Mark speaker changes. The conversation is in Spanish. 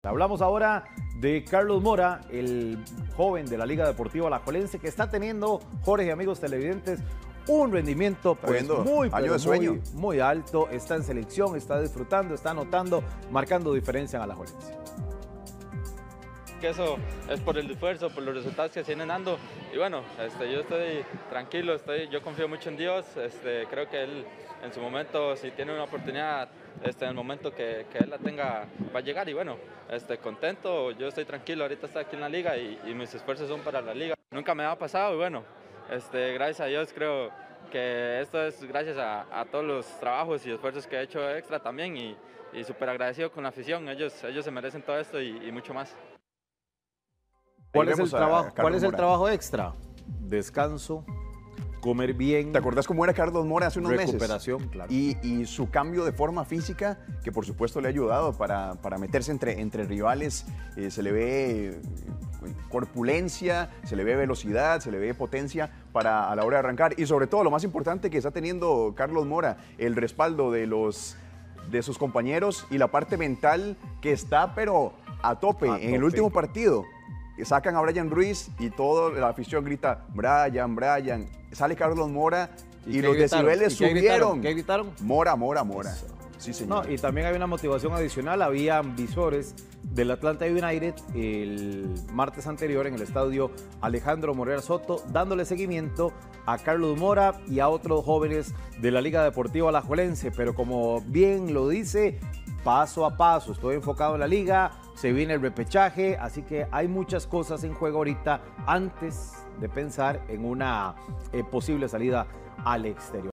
Speaker 1: Hablamos ahora de Carlos Mora, el joven de la Liga Deportiva Alajuelense, que está teniendo, Jorge y amigos televidentes, un rendimiento pues, muy alto. Está en selección, está disfrutando, está anotando, marcando diferencia en Alajuelense.
Speaker 2: Que eso es por el esfuerzo, por los resultados que se vienen dando. Y bueno, yo estoy tranquilo, yo confío mucho en Dios. Creo que Él en su momento, si tiene una oportunidad, en el momento que Él la tenga, va a llegar. Y bueno, contento, yo estoy tranquilo, ahorita estoy aquí en la liga y mis esfuerzos son para la liga. Nunca me ha pasado y bueno, gracias a Dios creo que esto es gracias a todos los trabajos y esfuerzos que he hecho extra también y súper agradecido con la afición. Ellos se merecen todo esto y mucho más.
Speaker 1: ¿Cuál es el trabajo extra? Descanso, comer bien.
Speaker 3: ¿Te acordás cómo era Carlos Mora hace unos meses?
Speaker 1: Recuperación, claro.
Speaker 3: Y su cambio de forma física, que por supuesto le ha ayudado para meterse entre rivales. Se le ve corpulencia, se le ve velocidad, se le ve potencia a la hora de arrancar. Y sobre todo, lo más importante que está teniendo Carlos Mora, el respaldo de sus compañeros y la parte mental que está, pero a tope. En el último partido sacan a Brian Ruiz y toda la afición grita, Brian, Brian. Sale Carlos Mora y los decibeles subieron.
Speaker 1: ¿Qué gritaron?
Speaker 3: Mora, Mora, Mora. Sí, señor.
Speaker 1: No, y también hay una motivación adicional. Habían visores del Atlanta United el martes anterior en el estadio Alejandro Morera Soto, dándole seguimiento a Carlos Mora y a otros jóvenes de la Liga Deportiva Alajuelense. Pero como bien lo dice, paso a paso, estoy enfocado en la liga, se viene el repechaje, así que hay muchas cosas en juego ahorita antes de pensar en una posible salida al exterior.